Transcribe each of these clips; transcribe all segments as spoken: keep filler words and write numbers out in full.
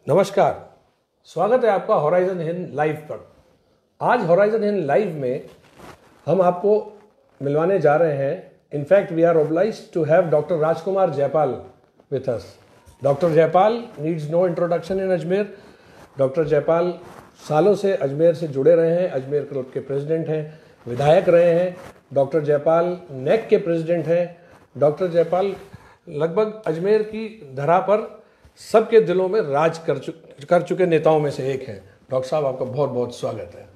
नमस्कार, स्वागत है आपका होराइजन हिंद लाइव पर। आज होराइजन हिंद लाइव में हम आपको मिलवाने जा रहे हैं। In fact we are obliged to have doctor Rajkumar Jaipal with us. Doctor Jaipal needs no introduction in Ajmer. Doctor Jaipal सालों से अजमेर से जुड़े रहे हैं, अजमेर क्लब के प्रेसिडेंट हैं, विधायक रहे हैं। डॉक्टर जयपाल नेक के प्रेसिडेंट हैं। डॉक्टर जयपाल लगभग अजमेर की धरा पर सबके दिलों में राज कर चु कर चुके नेताओं में से एक हैं। डॉक्टर साहब, आपका बहुत बहुत स्वागत है।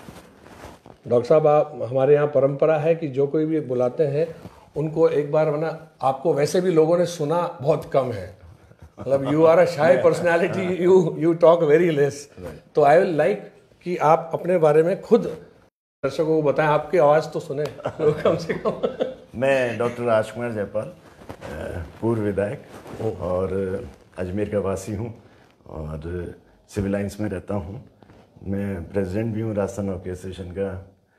डॉक्टर साहब, आप हमारे यहाँ परंपरा है कि जो कोई भी बुलाते हैं उनको एक बार वरना आपको वैसे भी लोगों ने सुना बहुत कम है, मतलब you are a shy personality, you you talk very less. तो आई विल लाइक कि आप अपने बारे में खुद दर्शकों को बताएं, आपकी आवाज़ तो सुने कम से कम। मैं डॉक्टर राजकुमार जयपाल, पूर्व विधायक और अजमेर का वासी हूँ और सिविल लाइंस में रहता हूँ। मैं प्रेसिडेंट भी हूँ राजस्थान हॉकी एसोसिएशन का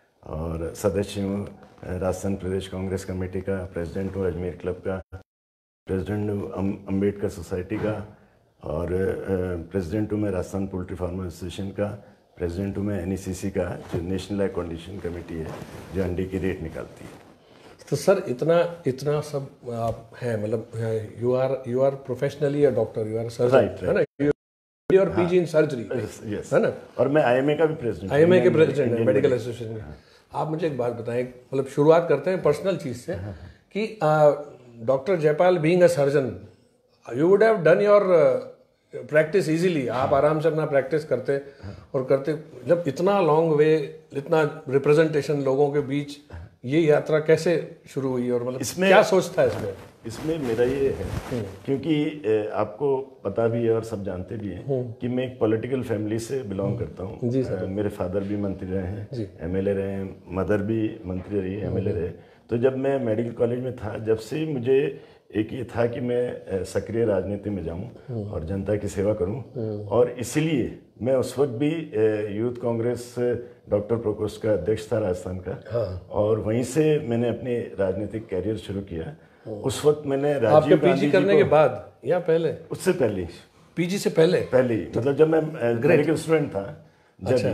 और सदस्य हूँ राजस्थान प्रदेश कांग्रेस कमेटी का, प्रेसिडेंट हूँ अजमेर क्लब का, प्रेसिडेंट हूँ अम्बेडकर सोसाइटी का और प्रेसिडेंट हूँ मैं राजस्थान पोल्ट्री फार्मर एसोसिएशन का, प्रेसिडेंट हूँ मैं एन ई सी सी का, जो नेशनल एग कंडीशन कमेटी है जो अंडे की रेट निकालती है। तो सर, इतना इतना सब आप हैं, मतलब you are you are professionally a doctor, you are surgeon, है ना, you are PG in surgery, है ना, और मैं आई एम ए का भी प्रेसिडेंट, आई एम ए के प्रेसिडेंट हैं, मेडिकल एसोसिएशन के। आप मुझे एक बात बताएं, मतलब शुरुआत करते हैं पर्सनल चीज़ से कि doctor Jaipal being a surgeon, you would have done your practice easily. आप आराम से अपना प्रैक्टिस करते और करते, जब इतना लॉन्ग वे, इतना रिप्रेजेंटेशन लोगों के बीच, ये यात्रा कैसे शुरू हुई और मतलब इसमें क्या सोच था इसमें? इसमें मेरा ये है क्योंकि आपको पता भी है और सब जानते भी हैं कि मैं एक पॉलिटिकल फैमिली से बिलोंग करता हूँ। जी सर। मेरे फादर भी मंत्री रहे हैं, एमएलए रहे हैं, मदर भी मंत्री रही, एमएलए रहे। तो जब मैं मेडिकल कॉलेज में था, जब से मुझे एक ये था कि मैं सक्रिय राजनीति में जाऊं और जनता की सेवा करूं, और इसीलिए मैं उस वक्त भी यूथ कांग्रेस डॉक्टर प्रकोष्ठ का अध्यक्ष था राजस्थान का। हाँ। और वहीं से मैंने अपनी राजनीतिक कैरियर शुरू किया। उस वक्त मैंने राजीव गांधी पीजी करने के बाद या पहले? उससे पहले, पीजी से पहले पहले ही, मतलब जब मैं मेडिकल स्टूडेंट था जब। अच्छा।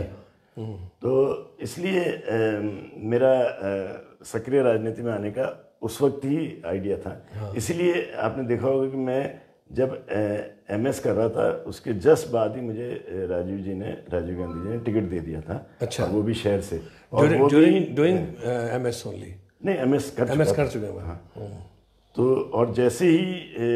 तो इसलिए मेरा सक्रिय राजनीति में आने का उस वक्त ही आइडिया था। हाँ। इसीलिए आपने देखा होगा कि मैं जब एमएस कर रहा था, उसके जस्ट बाद ही मुझे राजीव जी ने राजीव गांधी जी ने टिकट दे दिया था। अच्छा। वो भी शहर से। और वो डूइंग एमएस ओनली? नहीं, एमएस कर एमएस कर चुके हैं। हाँ। तो और जैसे ही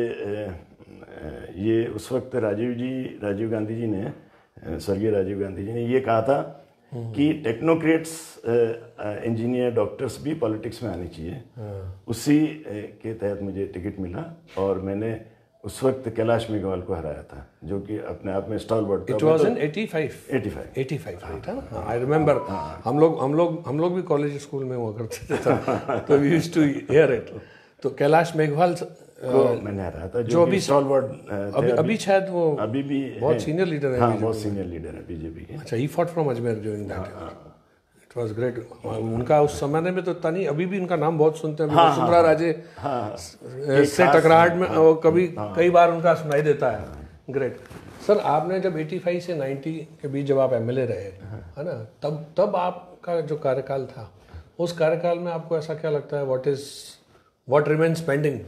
ये उस वक्त राजीव जी राजीव गांधी जी ने, स्वर्गीय राजीव गांधी जी ने ये कहा था कि टेक्नोक्रेट्स, इंजीनियर, डॉक्टर्स भी पॉलिटिक्स में आनी चाहिए। उसी के तहत मुझे टिकट मिला और मैंने उस वक्त कैलाश मेघवाल को हराया था, जो कि अपने आप में स्टॉलवर्ड था। It was in eighty five eighty five, right? हां, आई रिमेंबर। हम लोग हम लोग हम लोग भी कॉलेज स्कूल में हुआ करते थे, तो we used to hear it. तो कैलाश मेघवाल को मैंने हराया था, जो अभी स्टॉलवर्ड अभी अभी शायद वो अभी भी बहुत सीनियर लीडर है। हाँ, बहुत सीनियर लीडर है बीजेपी के। अच्छा, he fought from Ajmer during that. It was great. उनका उस समय में तो इतना नहीं, अभी भी उनका नाम बहुत सुनते हैं। हाँ, वसुंधरा राजे हाँ, से टकराहट में हाँ, कभी हाँ, कई बार उनका सुनाई देता है। ग्रेट। सर, आपने जब पचासी से नब्बे के बीच जब आप एमएलए रहे, है ना, तब तब आपका जो कार्यकाल था, उस कार्यकाल में आपको ऐसा क्या लगता है, what is what remains pending?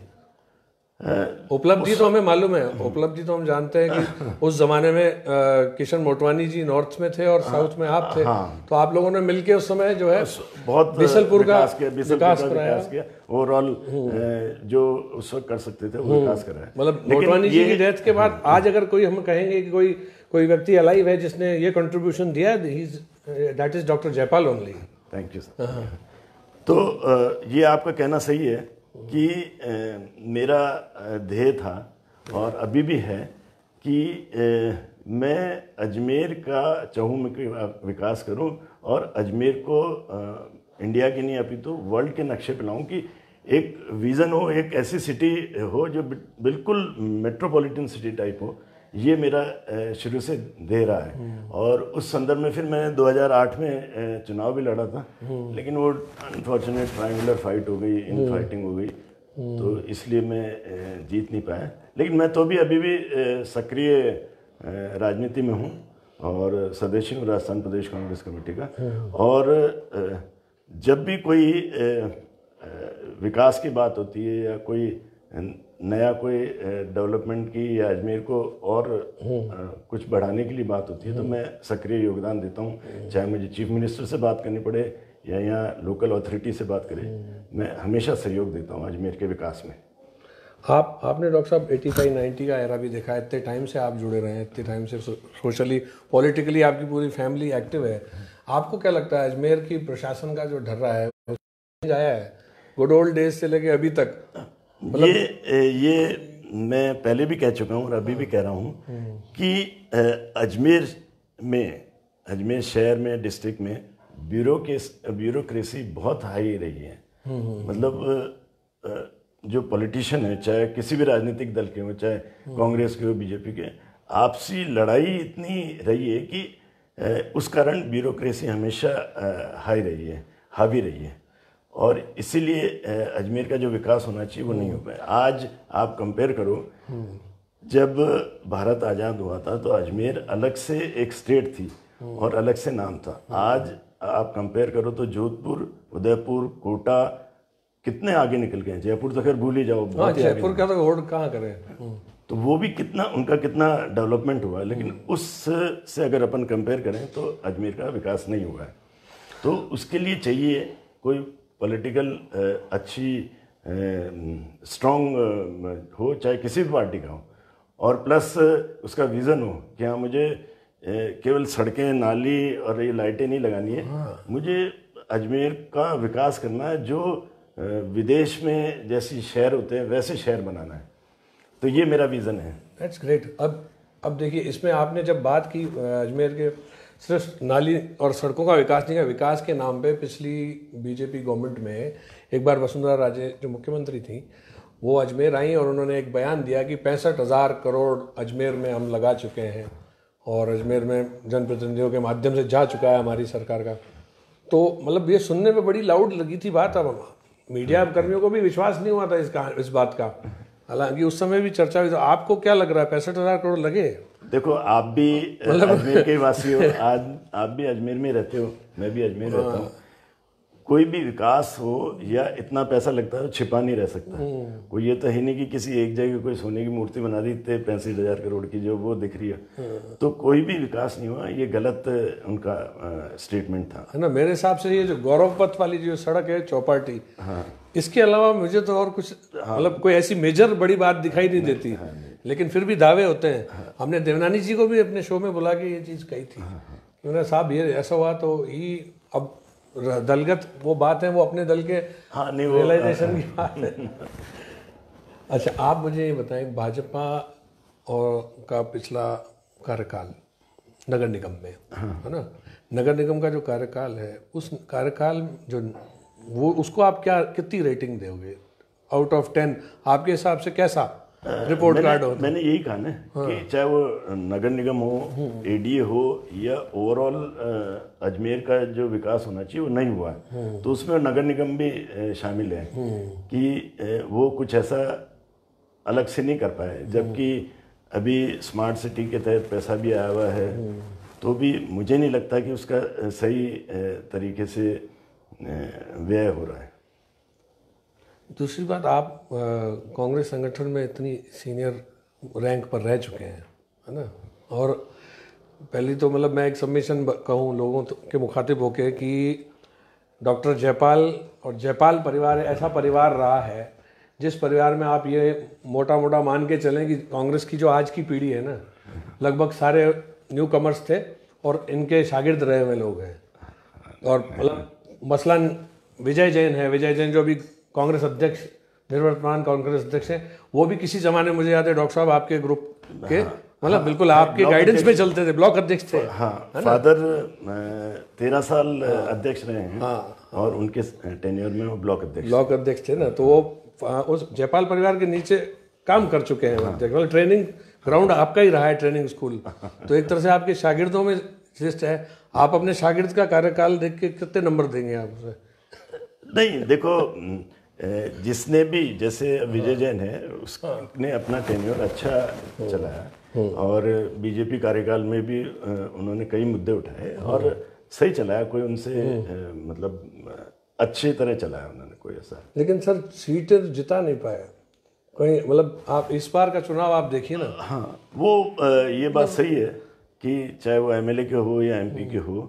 उपलब्धि तो हमें मालूम है, उपलब्धि तो हम जानते हैं कि उस जमाने में किशन मोटवानी जी नॉर्थ में थे और साउथ में आप थे। हाँ। तो आप लोगों ने मिलके उस समय जो है बहुत बीसलपुर का विकास कराया, ओवरऑल जो उस वक्त कर सकते थे वो विकास कराया। मतलब मोटवानी जी की डेथ के बाद आज अगर कोई हम कहेंगे कि कोई कोई व्यक्ति अलाइव है जिसने ये कंट्रीब्यूशन दिया है, that is doctor Jaipal only. Thank you sir. तो ये आपका कहना सही है कि ए, मेरा ध्येय था और अभी भी है कि ए, मैं अजमेर का चहुमुखी कि विकास करूं और अजमेर को आ, इंडिया के नहीं अभी तो वर्ल्ड के नक्शे पे लाऊं, कि एक विज़न हो, एक ऐसी सिटी हो जो बिल्कुल मेट्रोपॉलिटन सिटी टाइप हो। ये मेरा शुरू से दे रहा है। और उस संदर्भ में फिर मैंने दो हज़ार आठ में चुनाव भी लड़ा था, लेकिन वो अनफॉर्चुनेट ट्रायंगुलर फाइट हो गई, इन फाइटिंग हो गई, तो इसलिए मैं जीत नहीं पाया। लेकिन मैं तो भी अभी भी सक्रिय राजनीति में हूँ और सदस्य हूँ राजस्थान प्रदेश कांग्रेस कमेटी का। और जब भी कोई विकास की बात होती है या कोई नया कोई डेवलपमेंट की या अजमेर को और कुछ बढ़ाने के लिए बात होती है तो मैं सक्रिय योगदान देता हूँ। चाहे मुझे चीफ मिनिस्टर से बात करनी पड़े या यहाँ लोकल अथॉरिटी से बात करें, मैं हमेशा सहयोग देता हूँ अजमेर के विकास में। आप आपने डॉक्टर साहब पचासी नब्बे का एरा भी देखा है, इतने टाइम से आप जुड़े रहे हैं, इतने टाइम से सोशली पॉलिटिकली आपकी पूरी फैमिली एक्टिव है। आपको क्या लगता है अजमेर की प्रशासन का जो ढर्रा है वो आया है गुड ओल्ड डेज से लेके अभी तक? मतलब ये ये मैं पहले भी कह चुका हूँ और अभी भी कह रहा हूँ कि अजमेर में अजमेर शहर में डिस्ट्रिक्ट में ब्यूरोक्रेस ब्यूरोक्रेसी बहुत हाई रही है। मतलब जो पॉलिटिशियन है, चाहे किसी भी राजनीतिक दल के हो, चाहे कांग्रेस के हो, बीजेपी के, आपसी लड़ाई इतनी रही है कि उस कारण ब्यूरोक्रेसी हमेशा हाई रही है, हावी रही है। और इसीलिए अजमेर का जो विकास होना चाहिए वो नहीं हो पाया। आज आप कंपेयर करो, जब भारत आज़ाद हुआ था तो अजमेर अलग से एक स्टेट थी और अलग से नाम था। आज आप कंपेयर करो तो जोधपुर, उदयपुर, कोटा कितने आगे निकल गए। जयपुर तो खैर भूल ही जाओ, हाँ, जयपुर का तो होड़ कहाँ करें। तो वो भी कितना उनका कितना डेवलपमेंट हुआ है, लेकिन उस से अगर अपन कंपेयर करें तो अजमेर का विकास नहीं हुआ है। तो उसके लिए चाहिए कोई पॉलिटिकल अच्छी स्ट्रॉन्ग हो, चाहे किसी भी पार्टी का हो, और प्लस उसका विज़न हो कि हाँ मुझे केवल सड़कें, नाली और ये लाइटें नहीं लगानी है। हाँ। मुझे अजमेर का विकास करना है, जो विदेश में जैसी शहर होते हैं वैसे शहर बनाना है। तो ये मेरा विज़न है। That's great. अब अब देखिए, इसमें आपने जब बात की अजमेर के सिर्फ नाली और सड़कों का विकास नहीं, का विकास के नाम पे पिछली बीजेपी गवर्नमेंट में एक बार वसुंधरा राजे जो मुख्यमंत्री थी वो अजमेर आई और उन्होंने एक बयान दिया कि पैंसठ हज़ार करोड़ अजमेर में हम लगा चुके हैं और अजमेर में जनप्रतिनिधियों के माध्यम से जा चुका है हमारी सरकार का। तो मतलब ये सुनने में बड़ी लाउड लगी थी बात। अब मीडिया कर्मियों को भी विश्वास नहीं हुआ था इसका इस बात का, हालांकि उस समय भी चर्चा हुई। तो आपको क्या लग रहा है, पैंसठ हजार करोड़ लगे? देखो, आप भी अजमेर के वासी हो, आज आप भी अजमेर में रहते हो, मैं भी अजमेर रहता हूँ। कोई भी विकास हो या इतना पैसा लगता है तो छिपा नहीं रह सकता। कोई ये तो है नहीं कि किसी एक जगह कोई सोने की मूर्ति बना दी थे पैंसठ हजार करोड़ की जो वो दिख रही है। तो कोई भी विकास नहीं हुआ, ये गलत उनका स्टेटमेंट था, है ना। मेरे हिसाब से ये जो गौरव पथ वाली जो सड़क है चौपाटी, हाँ, इसके अलावा मुझे तो और कुछ मतलब कोई ऐसी मेजर बड़ी बात दिखाई नहीं देती। हाँ, लेकिन फिर भी दावे होते हैं। हाँ, हमने देवनानी जी को भी अपने शो में बुला के ये चीज़ कही थी। हाँ, उन्होंने साहब ये ऐसा हुआ तो ही अब दलगत वो बात है, वो अपने दल के हाँ, नहीं रियलाइजेशन की बात है। अच्छा, आप मुझे ये बताएं, भाजपा और का पिछला कार्यकाल नगर निगम में, हाँ, है ना, नगर निगम का जो कार्यकाल है, उस कार्यकाल जो वो उसको आप क्या कितनी रेटिंग दोगे आउट ऑफ टेन? आपके हिसाब से कैसा रिपोर्ट कार्ड हो? मैंने यही कहा ना, हाँ, कि चाहे वो नगर निगम हो, एडीए हो, या ओवरऑल अजमेर का जो विकास होना चाहिए वो नहीं हुआ है। तो उसमें नगर निगम भी शामिल है कि वो कुछ ऐसा अलग से नहीं कर पाए, जबकि अभी स्मार्ट सिटी के तहत पैसा भी आया हुआ है, तो भी मुझे नहीं लगता कि उसका सही तरीके से व्यय हो रहा है। दूसरी बात, आप कांग्रेस संगठन में इतनी सीनियर रैंक पर रह चुके हैं, है ना, और पहली तो मतलब मैं एक सबमिशन कहूँ लोगों के मुखातिब होके कि डॉक्टर जयपाल और जयपाल परिवार ऐसा परिवार रहा है जिस परिवार में आप ये मोटा मोटा मान के चलें कि कांग्रेस की जो आज की पीढ़ी है ना, लगभग सारे न्यू कमर्स थे और इनके शागिर्द रहे हुए लोग हैं। और मतलब मसलन विजय जैन है, विजय जैन जो अभी कांग्रेस अध्यक्ष, निर्वर्तमान कांग्रेस अध्यक्ष हैं, वो भी किसी जमाने मुझे याद है डॉक्टर साहब आपके ग्रुप के, मतलब हाँ, बिल्कुल आपके गाइडेंस में चलते थे, ब्लॉक अध्यक्ष थे। हाँ, फादर तेरह साल हाँ, अध्यक्ष रहे हैं। हाँ, और उनके टेन्योर में वो ब्लॉक अध्यक्ष ब्लॉक अध्यक्ष थे ना, तो वो उस जयपाल परिवार के नीचे काम कर चुके हैं। हाँ, मतलब ट्रेनिंग ग्राउंड आपका ही रहा है, ट्रेनिंग स्कूल, तो एक तरह से आपके शागिर्दों में लिस्ट है। आप अपने शागिर्द का कार्यकाल देख के कितने नंबर देंगे आप उसे? नहीं, देखो, जिसने भी, जैसे विजय जैन है, उसने अपना टेन्योर अच्छा चलाया और बीजेपी कार्यकाल में भी उन्होंने कई मुद्दे उठाए और सही चलाया, कोई उनसे मतलब अच्छी तरह चलाया उन्होंने, कोई ऐसा। लेकिन सर सीटें जिता नहीं पाए कहीं, मतलब आप इस बार का चुनाव आप देखिए ना। हाँ, वो ये बात सही है कि चाहे वो एमएलए के हो या एमपी के हो,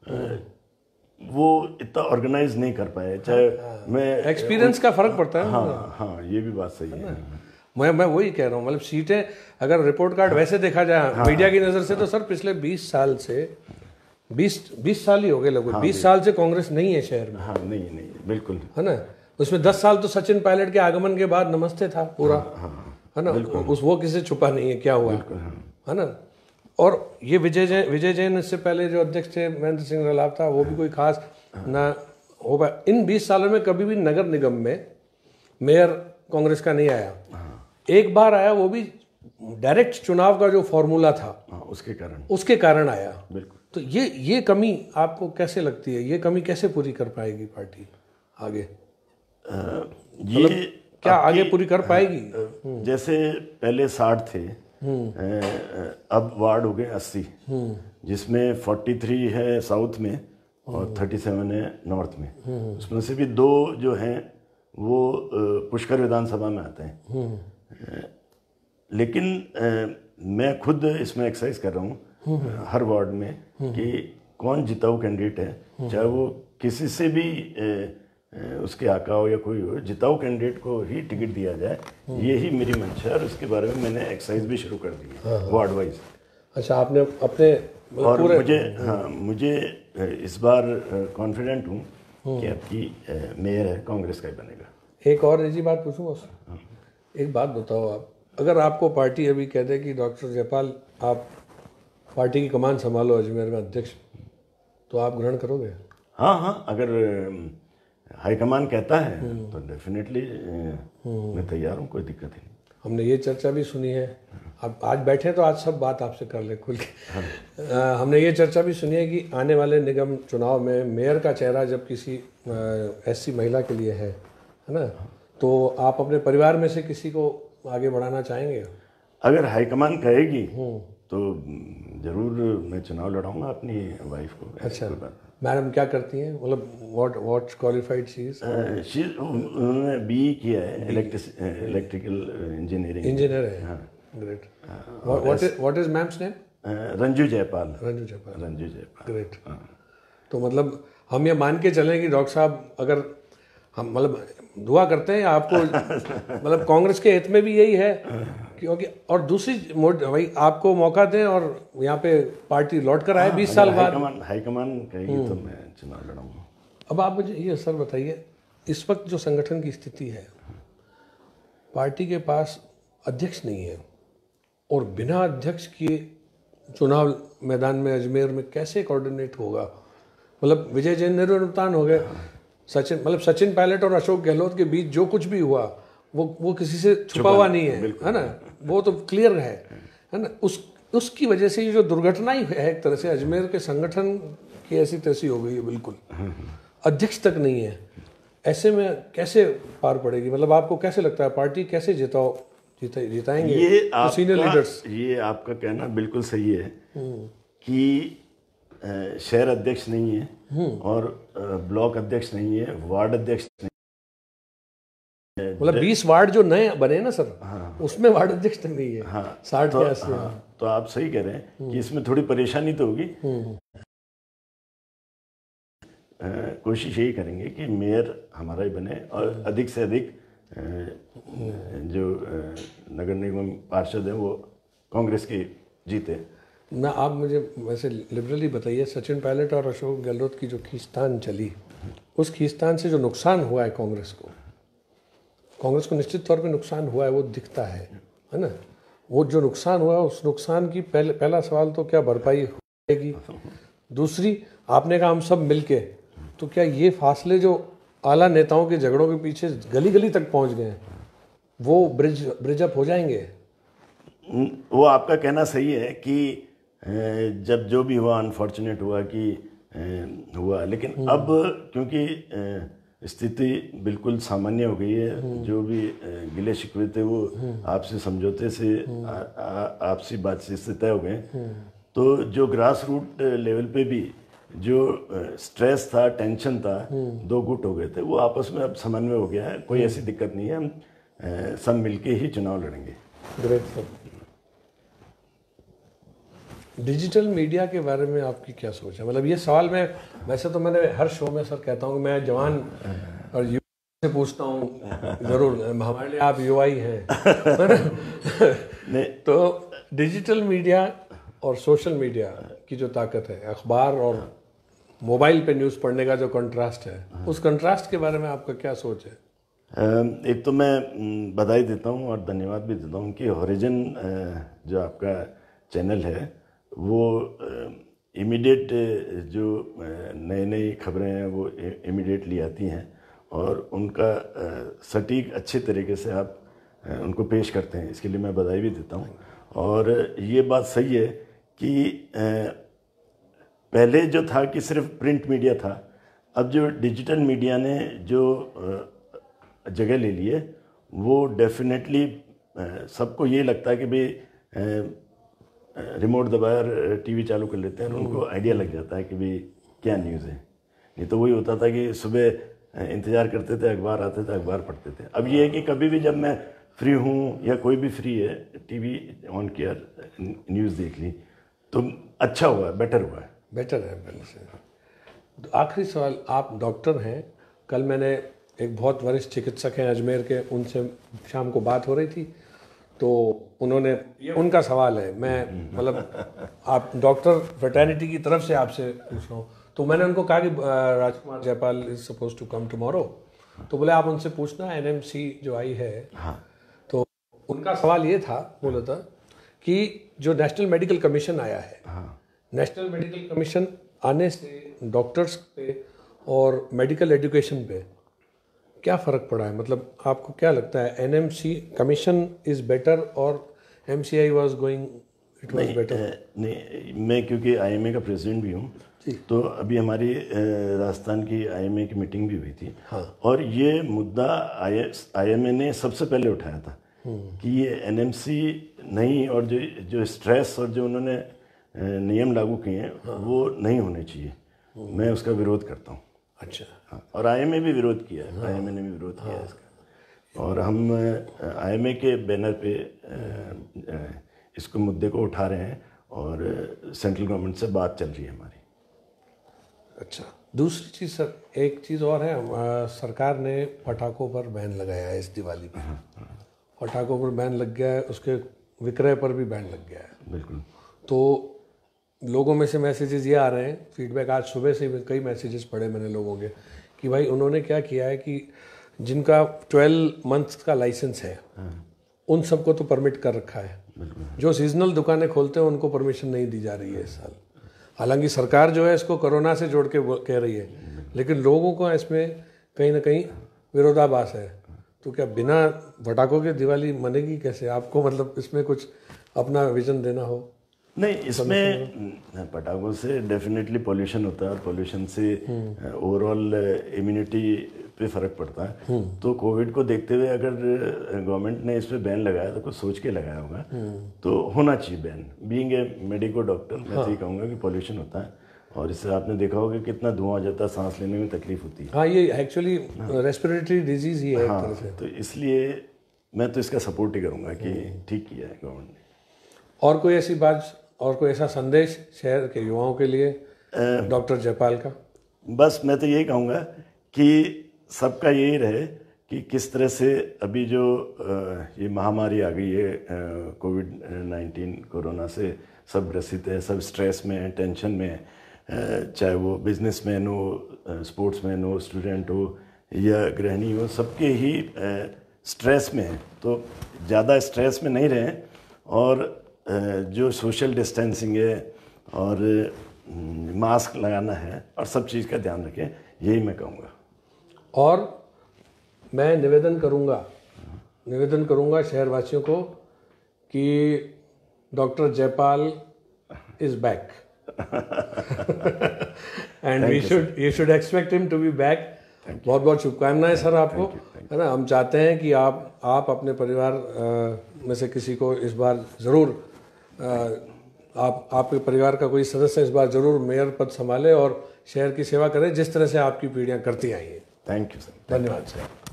वो इतना ऑर्गेनाइज नहीं कर पाए, चाहे हाँ, मैं एक्सपीरियंस का फर्क पड़ता है। हाँ हाँ, ये भी बात सही है, है। मैं मैं वही कह रहा हूँ, मतलब सीटें अगर रिपोर्ट कार्ड वैसे देखा जाए हाँ, मीडिया की नज़र से, तो सर पिछले बीस साल से बीस बीस साल ही हो गए लगभग, हाँ, बीस साल से कांग्रेस नहीं है शहर में। हाँ, नहीं नहीं बिल्कुल, है ना। उसमें दस साल तो सचिन पायलट के आगमन के बाद नमस्ते था पूरा, हाँ, है ना। उस वो किसी छुपा नहीं है क्या हुआ, है ना। और ये विजय जैन विजय जैन इससे पहले जो अध्यक्ष थे महेंद्र सिंह रलाप था, वो भी कोई खास ना हो पाया। इन बीस सालों में कभी भी नगर निगम में मेयर कांग्रेस का नहीं आया, एक बार आया, वो भी डायरेक्ट चुनाव का जो फॉर्मूला था उसके कारण उसके कारण आया। बिल्कुल। तो ये ये कमी आपको कैसे लगती है, ये कमी कैसे पूरी कर पाएगी पार्टी आगे? आ, ये मतलब क्या आगे पूरी कर पाएगी? जैसे पहले साठ थे, अब वार्ड हो गए अस्सी, जिसमें तैंतालीस है साउथ में और सैंतीस है नॉर्थ में। उसमें से भी दो जो हैं वो पुष्कर विधानसभा में आते हैं। लेकिन मैं खुद इसमें एक्सरसाइज कर रहा हूँ हर वार्ड में कि कौन जिताऊ कैंडिडेट है, चाहे वो किसी से भी उसके आका हो या कोई हो, जिताऊ कैंडिडेट को ही टिकट दिया जाए, ये ही मेरी मंशा है। और उसके बारे में मैंने एक्सरसाइज भी शुरू कर दी है वार्ड वाइज। अच्छा, आपने अपने और मुझे हाँ मुझे इस बार कॉन्फिडेंट हूँ कि आपकी मेयर है कांग्रेस का ही बनेगा। एक और निजी बात पूछूँ बस, एक बात बताओ आप, अगर आपको पार्टी अभी कह दे कि डॉक्टर जयपाल आप पार्टी की कमान संभालो अजमेर में अध्यक्ष, तो आप ग्रहण करोगे? हाँ हाँ, अगर हाईकमान कहता है तो डेफिनेटली मैं तैयार हूँ, कोई दिक्कत नहीं। हमने ये चर्चा भी सुनी है, अब आज बैठे तो आज सब बात आपसे कर ले खुल के। हाँ। हमने ये चर्चा भी सुनी है कि आने वाले निगम चुनाव में मेयर का चेहरा जब किसी एससी महिला के लिए है है ना, तो आप अपने परिवार में से किसी को आगे बढ़ाना चाहेंगे? अगर हाईकमान कहेगी तो जरूर मैं चुनाव लड़ाऊंगा अपनी वाइफ को। अच्छा, मैडम क्या करती हैं, मतलब what what qualified she is? She उन्होंने बी किया है, इलेक्ट्रिकल इंजीनियरिंग इंजीनियर है। हाँ, great. What is what is ma'am's name? Ranju Jaipal. Ranju Jaipal Ranju Jaipal great. तो मतलब हम ये मान के चलें कि डॉक्टर साहब, अगर हम मतलब दुआ करते हैं आपको मतलब कांग्रेस के हित में भी यही है, क्योंकि और दूसरी भाई आपको मौका दें और यहाँ पे पार्टी लौट कर आए बीस साल बाद। हाईकमान कहेगी तो मैं चुनाव लड़ूंगा। अब आप मुझे ये सर बताइए, इस वक्त जो संगठन की स्थिति है, पार्टी के पास अध्यक्ष नहीं है और बिना अध्यक्ष के चुनाव मैदान में अजमेर में कैसे कोऑर्डिनेट होगा? मतलब विजय जैन निर्वनुतान हो गए, सचिन मतलब सचिन पायलट और अशोक गहलोत के बीच जो कुछ भी हुआ वो वो किसी से छुपा हुआ नहीं है, है ना, वो तो क्लियर है है ना। उस उसकी वजह से ये जो दुर्घटना ही है एक तरह से अजमेर के संगठन की ऐसी तैसी हो गई है, बिल्कुल अध्यक्ष तक नहीं है। ऐसे में कैसे पार पड़ेगी? मतलब आपको कैसे लगता है पार्टी कैसे जिताओ जिता जिताएंगे ये तो सीनियर लीडर्स? ये आपका कहना बिल्कुल सही है कि शहर अध्यक्ष नहीं है और ब्लॉक अध्यक्ष नहीं है, वार्ड अध्यक्ष नहीं है। मतलब बीस वार्ड जो नए बने ना सर, हाँ, उसमें वार्ड अध्यक्ष नहीं है। हाँ, साठ तो, के अस्सी। हाँ, तो आप सही कह रहे हैं कि इसमें थोड़ी परेशानी तो होगी। कोशिश यही करेंगे कि मेयर हमारा ही बने और अधिक से अधिक जो नगर निगम पार्षद हैं वो कांग्रेस के जीते ना। आप मुझे वैसे लिबरली बताइए, सचिन पायलट और अशोक गहलोत की जो खींचतान चली, उस खींचतान से जो नुकसान हुआ है कांग्रेस को, कांग्रेस को निश्चित तौर पे नुकसान हुआ है, वो दिखता है है ना। वो जो नुकसान हुआ उस नुकसान की पहले पहला सवाल तो क्या भरपाई होगी? दूसरी, आपने कहा हम सब मिलके, तो क्या ये फासले जो आला नेताओं के झगड़ों के पीछे गली गली तक पहुंच गए हैं, वो ब्रिज ब्रिज अप हो जाएंगे? वो आपका कहना सही है कि जब जो भी हुआ अनफॉर्चुनेट हुआ कि हुआ, लेकिन अब क्योंकि स्थिति बिल्कुल सामान्य हो गई है। जो भी गिले शिकवे थे वो आपसी समझौते से आपसी बातचीत से तय हो गए। तो जो ग्रास रूट लेवल पे भी जो स्ट्रेस था, टेंशन था, दो गुट हो गए थे, वो आपस में अब समन्वय हो गया है। कोई ऐसी दिक्कत नहीं है, हम सब मिलके ही चुनाव लड़ेंगे। Great sir. डिजिटल मीडिया के बारे में आपकी क्या सोच है? मतलब ये सवाल मैं वैसे तो मैंने हर शो में सर कहता हूँ कि मैं जवान और युवा से पूछता हूँ, जरूर हमारे लिए आप युवा ही हैं। तो डिजिटल मीडिया और सोशल मीडिया की जो ताकत है, अखबार और मोबाइल पे न्यूज़ पढ़ने का जो कंट्रास्ट है, उस कंट्रास्ट के बारे में आपका क्या सोच है? एक तो मैं बधाई देता हूँ और धन्यवाद भी देता हूँ कि हॉरिजन जो आपका चैनल है वो इमीडिएट जो नई नई खबरें हैं वो इमीडिएटली आती हैं और उनका सटीक अच्छे तरीके से आप उनको पेश करते हैं। इसके लिए मैं बधाई भी देता हूँ। और ये बात सही है कि पहले जो था कि सिर्फ प्रिंट मीडिया था, अब जो डिजिटल मीडिया ने जो जगह ले ली है वो डेफिनेटली सबको ये लगता है कि भाई रिमोट दबाया और टीवी चालू कर लेते हैं और उनको आइडिया लग जाता है कि भाई क्या न्यूज़ है। नहीं तो वही होता था कि सुबह इंतज़ार करते थे, अखबार आते थे, अखबार पढ़ते थे। अब ये है कि कभी भी जब मैं फ्री हूँ या कोई भी फ्री है, टीवी ऑन किया, न्यूज़ देख ली, तो अच्छा हुआ है, बेटर हुआ है। बेटर है पहले से। तो आखिरी सवाल, आप डॉक्टर हैं, कल मैंने एक बहुत वरिष्ठ चिकित्सक हैं अजमेर के, उनसे शाम को बात हो रही थी, तो उन्होंने, ये उनका सवाल है, मैं मतलब आप डॉक्टर फ्रेटर्निटी की तरफ से आपसे पूछ रहा हूँ, तो मैंने उनको कहा कि Rajkumar Jaipal is suppose to come tomorrow, तो बोले आप उनसे पूछना, एनएमसी जो आई है। हाँ। तो उनका सवाल ये था मूलतः कि जो नेशनल मेडिकल कमीशन आया है, हाँ, नेशनल मेडिकल कमीशन आने से डॉक्टर्स पे और मेडिकल एजुकेशन पे क्या फ़र्क पड़ा है? मतलब आपको क्या लगता है, एनएमसी कमीशन इज़ बेटर और MCI was going it was better? नहीं, मैं क्योंकि आईएमए का प्रेसिडेंट भी हूँ, तो अभी हमारी राजस्थान की आईएमए की मीटिंग भी हुई थी। हाँ। और ये मुद्दा आईएमए ने सबसे पहले उठाया था कि ये एनएमसी नहीं, और जो जो स्ट्रेस और जो उन्होंने नियम लागू किए हैं, हाँ, वो नहीं होने चाहिए। मैं उसका विरोध करता हूँ। अच्छा। हाँ, और आईएमए भी विरोध किया है। हाँ। आईएमए ने भी विरोध किया है इसका, और हम आईएमए के बैनर पे इसको मुद्दे को उठा रहे हैं और सेंट्रल गवर्नमेंट से बात चल रही है हमारी। अच्छा, दूसरी चीज़ सर, एक चीज़ और है, सरकार ने पटाखों पर बैन लगाया है इस दिवाली पे। हाँ, हाँ। पटाखों पर बैन लग गया है, उसके विक्रय पर भी बैन लग गया है। बिल्कुल। तो लोगों में से मैसेजेस ये आ रहे हैं, फीडबैक आज सुबह से कई मैसेजेस पढ़े मैंने लोगों के, कि भाई उन्होंने क्या किया है कि जिनका ट्वेल्व मंथ्स का लाइसेंस है, हाँ, उन सबको तो परमिट कर रखा है, जो सीजनल दुकानें खोलते हैं उनको परमिशन नहीं दी जा रही है इस साल। हालांकि सरकार जो है इसको कोरोना से जोड़ के कह रही है, लेकिन लोगों को इसमें कहीं ना कहीं विरोधाभास है। तो क्या बिना पटाखों के दिवाली मनेगी कैसे? आपको मतलब इसमें कुछ अपना विजन देना हो? नहीं, इसमें पटाखों से डेफिनेटली पॉल्यूशन होता है और पॉल्यूशन से ओवरऑल इम्यूनिटी पे फर्क पड़ता है। तो कोविड को देखते हुए अगर गवर्नमेंट ने इस पे बैन लगाया तो कुछ सोच के लगाया होगा, तो होना चाहिए ban. Being a medico doctor मैं हाँ। तो ये कहूँगा कि पॉल्यूशन होता है और इससे आपने देखा होगा कितना धुआं हो जाता है, सांस लेने में तकलीफ होती है। हाँ, ये एक्चुअली रेस्पिरेटरी डिजीज ही है। हाँ, तो इसलिए मैं तो इसका सपोर्ट ही करूँगा कि ठीक किया है गवर्नमेंट ने। और कोई ऐसी बात और कोई ऐसा संदेश शहर के युवाओं के लिए डॉक्टर जयपाल का? बस मैं तो यही कहूँगा कि सबका यही रहे कि किस तरह से अभी जो ये महामारी आ गई है, कोविड नाइन्टीन, कोरोना से सब ग्रसित है, सब स्ट्रेस में है, टेंशन में है, चाहे वो बिजनेसमैन हो, स्पोर्ट्समैन हो, स्टूडेंट हो या गृहिणी हो, सबके ही स्ट्रेस में है। तो ज़्यादा स्ट्रेस में नहीं रहें और जो सोशल डिस्टेंसिंग है और मास्क लगाना है और सब चीज़ का ध्यान रखें, यही मैं कहूँगा। और मैं निवेदन करूँगा निवेदन करूँगा शहरवासियों को कि doctor Jaipal is back and we should you should expect him to be back. बहुत बहुत शुभकामनाएं सर आपको, है ना। हम चाहते हैं कि आप आप अपने परिवार आ, में से किसी को इस बार ज़रूर, आप आपके परिवार का कोई सदस्य इस बार ज़रूर मेयर पद संभाले और शहर की सेवा करें जिस तरह से आपकी पीढ़ियां करती आई हैं। Thank you sir. धन्यवाद सर।